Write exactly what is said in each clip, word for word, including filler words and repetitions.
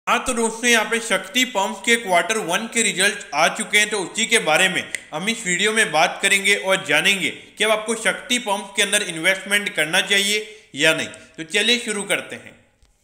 हाँ तो दोस्तों यहाँ पे शक्ति पंप के क्वार्टर वन के रिजल्ट आ चुके हैं, तो उसी के बारे में हम इस वीडियो में बात करेंगे और जानेंगे कि अब आपको शक्ति पंप के अंदर इन्वेस्टमेंट करना चाहिए या नहीं। तो चलिए शुरू करते हैं।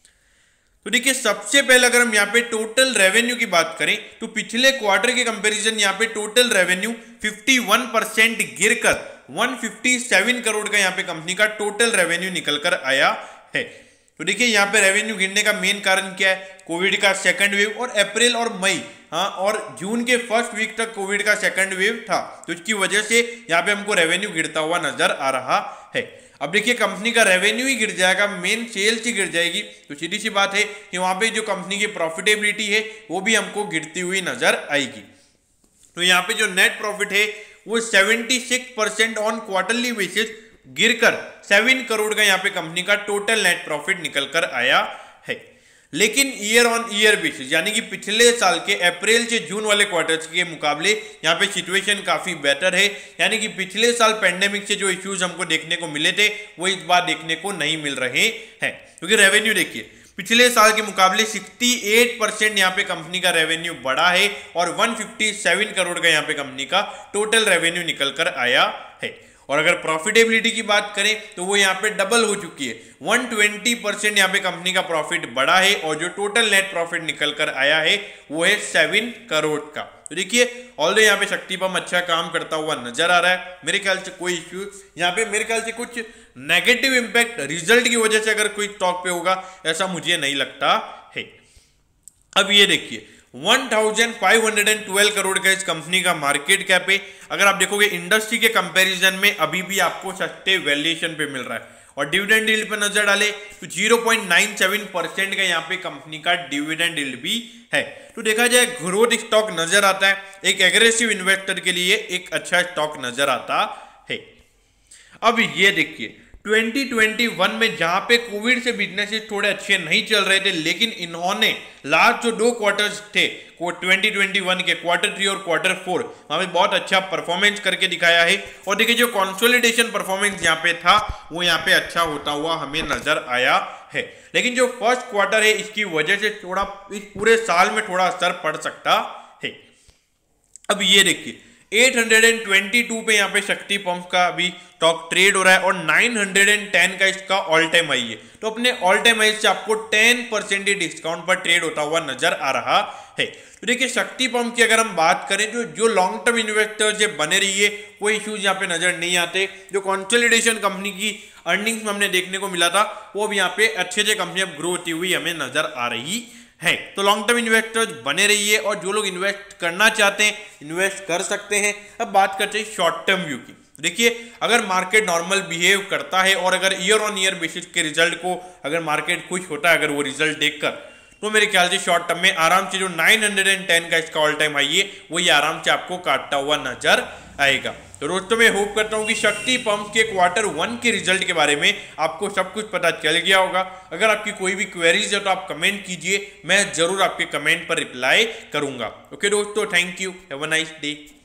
तो देखिए सबसे पहले अगर हम यहाँ पे टोटल रेवेन्यू की बात करें तो पिछले क्वार्टर के कंपैरिजन यहाँ पे टोटल रेवेन्यू इक्यावन परसेंट गिरकर एक सौ सत्तावन करोड़ का यहाँ पे कंपनी का टोटल रेवेन्यू निकल कर आया है। तो देखिए यहाँ पे रेवेन्यू गिरने का मेन कारण क्या है, कोविड का सेकंड वेव और अप्रैल और मई हाँ और जून के फर्स्ट वीक तक कोविड का सेकंड वेव था, तो इसकी वजह से यहाँ पे हमको रेवेन्यू गिरता हुआ नजर आ रहा है। अब देखिए कंपनी का रेवेन्यू ही गिर जाएगा, मेन सेल्स ही गिर जाएगी, तो सीधी सी बात है कि वहाँ पे जो कंपनी की प्रॉफिटेबिलिटी है वो भी हमको गिरती हुई नजर आएगी। तो यहाँ पे जो नेट प्रॉफिट है वो छिहत्तर परसेंट ऑन क्वार्टरली बेसिस गिरकर सात करोड़ का यहाँ पे कंपनी का टोटल नेट प्रॉफिट निकल कर आया है। लेकिन ईयर ऑन ईयर बेसिस यानी कि पिछले साल के अप्रैल से जून वाले क्वार्टर्स के मुकाबले यहाँ पे सिचुएशन काफी बेटर है, यानी कि पिछले साल पेंडेमिक से जो इश्यूज हमको देखने को मिले थे वो इस बार देखने को नहीं मिल रहे हैं। क्योंकि रेवेन्यू देखिए पिछले साल के मुकाबले अड़सठ परसेंट यहाँ पे कंपनी का रेवेन्यू बढ़ा है और एक सौ सत्तावन करोड़ का यहाँ पे कंपनी का टोटल रेवेन्यू निकल कर आया है। और अगर प्रॉफिटेबिलिटी की बात करें तो वो यहाँ पे डबल हो चुकी है, एक सौ बीस परसेंट यहाँ पे कंपनी का प्रॉफिट बढ़ा है और जो टोटल नेट प्रॉफिट निकल कर आया है वो है सात करोड़ का। तो देखिए ऑल्दो यहाँ पे शक्ति पंप अच्छा काम करता हुआ नजर आ रहा है। मेरे ख्याल से कोई इश्यू यहाँ पे मेरे ख्याल से कुछ नेगेटिव इंपैक्ट रिजल्ट की वजह से अगर कोई स्टॉक पे होगा ऐसा मुझे नहीं लगता है। अब ये देखिए पंद्रह सौ बारह करोड़ का इस कंपनी का मार्केट कैप है। अगर आप देखोगे इंडस्ट्री के कंपैरिजन में अभी भी आपको सस्ते वैल्यूएशन पे मिल रहा है और डिविडेंड यील्ड पे नजर डाले तो zero point nine seven percent का यहाँ पे कंपनी का डिविडेंड यील्ड भी है। तो देखा जाए ग्रोथ स्टॉक नजर आता है, एक एग्रेसिव इन्वेस्टर के लिए एक अच्छा स्टॉक नजर आता है। अब ये देखिए दो हज़ार इक्कीस में जहां पे कोविड से बिजनेसेस थोड़े अच्छे नहीं चल रहे थे, लेकिन इन्होंने लास्ट जो दो क्वार्टर्स थे वो दो हज़ार इक्कीस के क्वार्टर थ्री और क्वार्टर फोर वहां पे बहुत अच्छा परफॉर्मेंस करके दिखाया है। और देखिए जो कंसोलिडेशन परफॉर्मेंस यहाँ पे था वो यहाँ पे अच्छा होता हुआ हमें नजर आया है। लेकिन जो फर्स्ट क्वार्टर है इसकी वजह से थोड़ा इस पूरे साल में थोड़ा असर पड़ सकता है। अब ये देखिए आठ सौ बाईस पे यहाँ पे शक्ति पंप का अभी स्टॉक ट्रेड हो रहा है और नौ सौ दस का इसका ऑल टाइम हाई है। तो अपने ऑल टाइम हाई से आपको दस परसेंट डिस्काउंट पर ट्रेड होता हुआ नजर आ रहा है। तो देखिए शक्ति पंप की अगर हम बात करें तो जो लॉन्ग टर्म इन्वेस्टर्स बने रहिए कोई इश्यूज यहाँ पे नजर नहीं आते। जो कंसोलिडेशन कंपनी की अर्निंग्स में हमने देखने को मिला था वो भी यहाँ पे अच्छे से कंपनी अब ग्रो होती हुई हमें नजर आ रही है। तो लॉन्ग टर्म इन्वेस्टर्स बने रहिए और जो लोग इन्वेस्ट करना चाहते हैं इन्वेस्ट कर सकते हैं। अब बात करते हैं शॉर्ट टर्म व्यू की। देखिए अगर मार्केट नॉर्मल बिहेव करता है और अगर ईयर ऑन ईयर बेसिस के रिजल्ट को अगर मार्केट खुश होता है अगर वो रिजल्ट देखकर, तो मेरे ख्याल से शॉर्ट टर्म में आराम से जो नौ सौ दस का इसका ऑल टाइम हाई है वही आराम से आपको काटता हुआ नजर आएगा। तो दोस्तों मैं होप करता हूं कि शक्ति पंप के क्वार्टर वन के रिजल्ट के बारे में आपको सब कुछ पता चल गया होगा। अगर आपकी कोई भी क्वेरीज है तो आप कमेंट कीजिए, मैं जरूर आपके कमेंट पर रिप्लाई करूंगा। ओके दोस्तों, thank you, have a nice day.